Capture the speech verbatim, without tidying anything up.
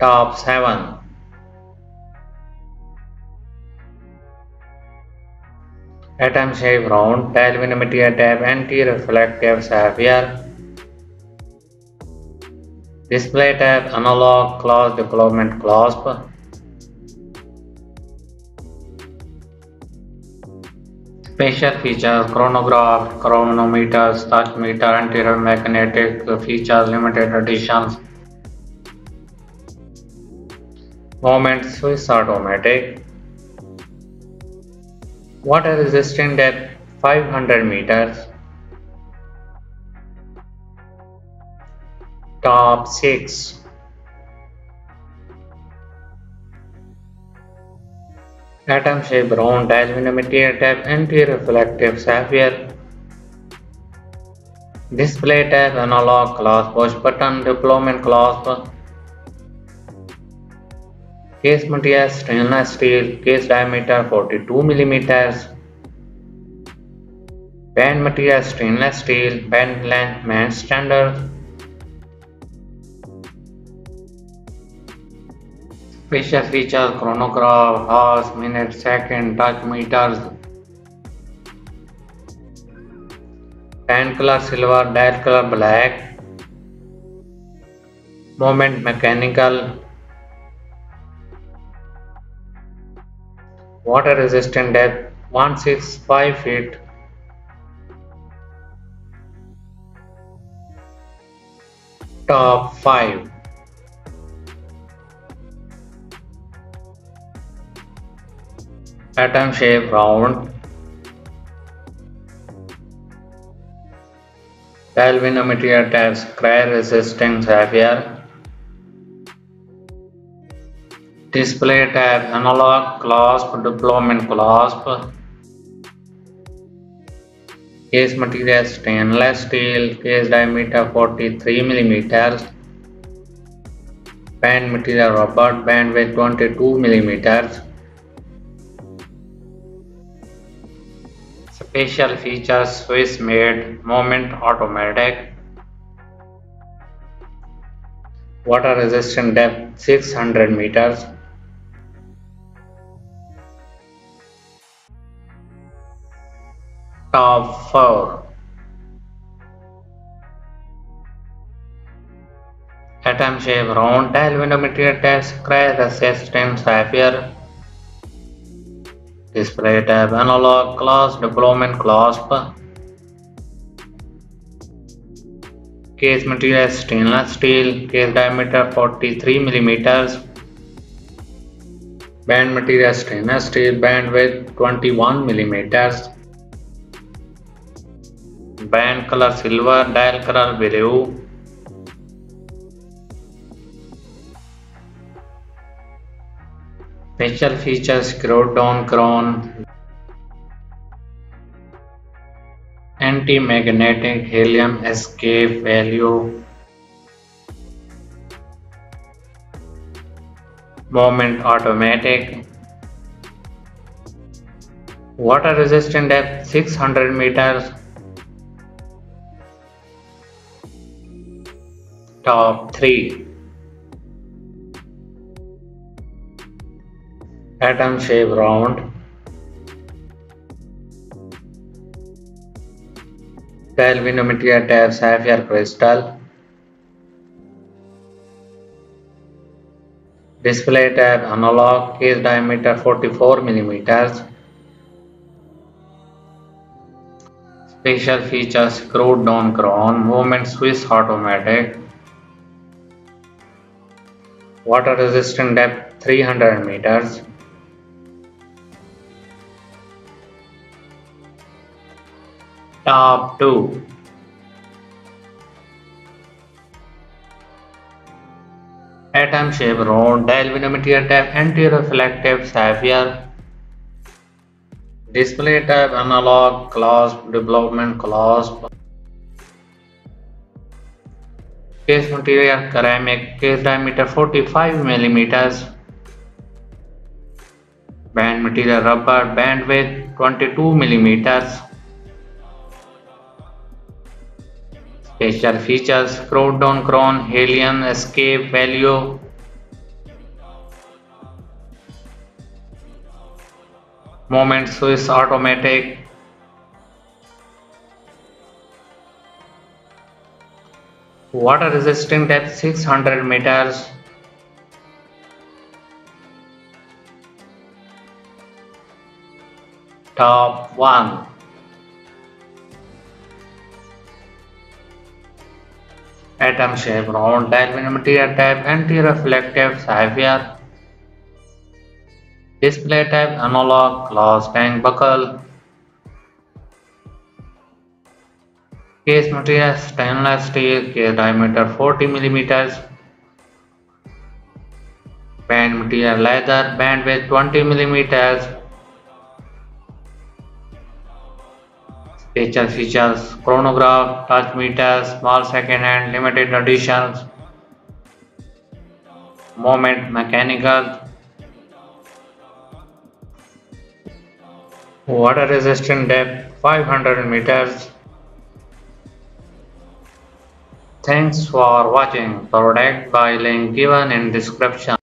Top seven. Atom shape round, television type, anti-reflective sapphire. Display type analog, closed development clasp. Special features chronograph, chronometers, touch meter, anterior magnetic features, limited editions. Movement Swiss automatic. Water resistant depth five hundred meters. Top six. Atom shape round, aluminum material type, anti-reflective sapphire. Display type analog, clasp push button, deployment clasp. Case material stainless steel, case diameter forty-two millimeters. Band material stainless steel, band length match standard. Special features chronograph, hours, minute, second, touch meters. Band color silver, dial color black. Moment mechanical. Water resistant depth one hundred sixty-five feet. Top five. Atom shape round. Aluminum material type, scratch resistant sapphire. Display type analog, clasp, deployment clasp. Case material stainless steel, case diameter forty-three millimeters. Band material rubber, band width twenty-two millimeters. Special features Swiss made, moment automatic. Water resistant depth six hundred meters. Top four. Atom shape round, aluminum material type, scratch resistant sapphire. Display type analog, clasp, deployment clasp. Case material stainless steel, case diameter forty-three millimeters. Band material stainless steel, band width twenty-one millimeters. Band color silver, dial color blue. Special features screwed down crown, anti-magnetic helium escape valve, moment automatic, water resistant depth six hundred meters. Top three. Atom shape round. Aluminum material type, sapphire crystal. Display type analog, case diameter forty-four millimeters. Special features screwed down crown, movement Swiss automatic. Water resistant depth three hundred meters. Top two. Atom shape round, aluminum material type, anti-reflective sapphire. Display type analog, clasp, development clasp. Case material ceramic, case diameter forty-five millimeters. Band material rubber, band width twenty-two millimeters. Special features screwed down crown, helium escape valve. Movement Swiss automatic. Water resistant depth six hundred meters. Top one. Atom shape round diameter material type anti-reflective sapphire. Display type analog glass tank buckle. Case material stainless steel. Case diameter forty millimeters. Band material leather. Band width twenty millimeters. Special features chronograph, touch meter, small second hand, limited editions, moment mechanical, water resistant depth five hundred meters. Thanks for watching. Product by link given in description.